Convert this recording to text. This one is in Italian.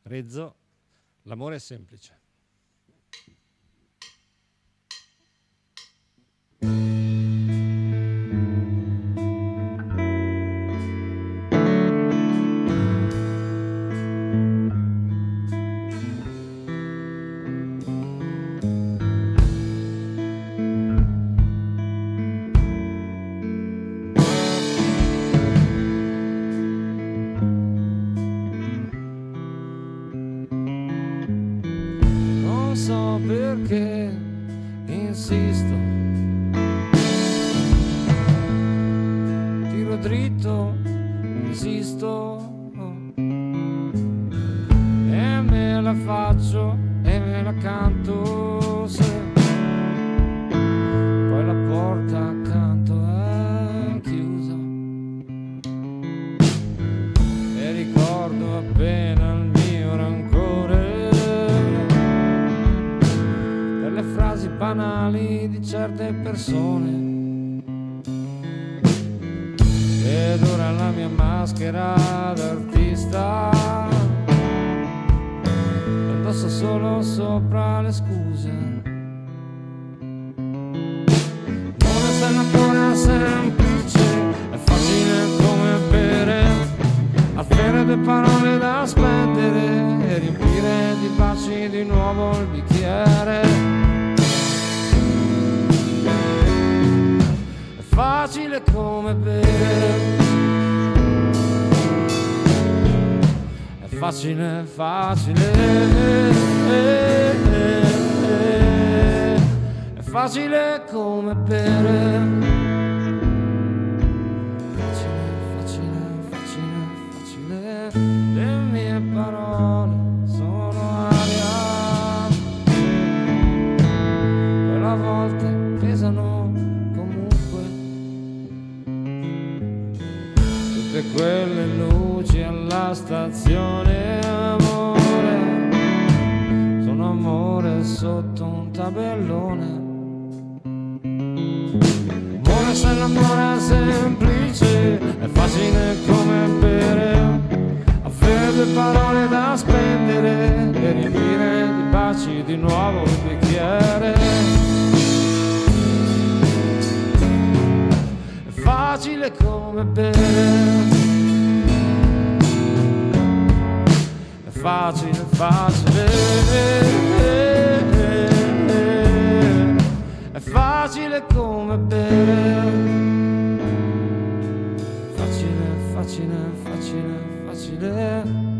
Rezzo, l'amore è semplice. Non so perché insisto, tiro dritto, insisto e me la faccio e me la canto se poi la porta accanto è chiusa e ricordo appena il mio rancore, delle frasi banali di certe persone. Ed ora la mia maschera d'artista indosso solo sopra le scuse. Non è ancora semplice, è facile come bere, avere due parole da spendere e riempire di baci di nuovo il bicchiere. È facile come bere, è facile, facile, è facile come bere, facile, facile, facile, facile, le mie parole sono aria, per a volte pesano comunque, tutte quelle luci alla stazione, amore, sono amore sotto un tabellone. Amore, se l'amore è semplice, è facile come bere, avere due parole da spendere e riempire di baci di nuovo il bicchiere. È facile come bere, è facile, facile, è facile come bere, facile, facile, facile, facile.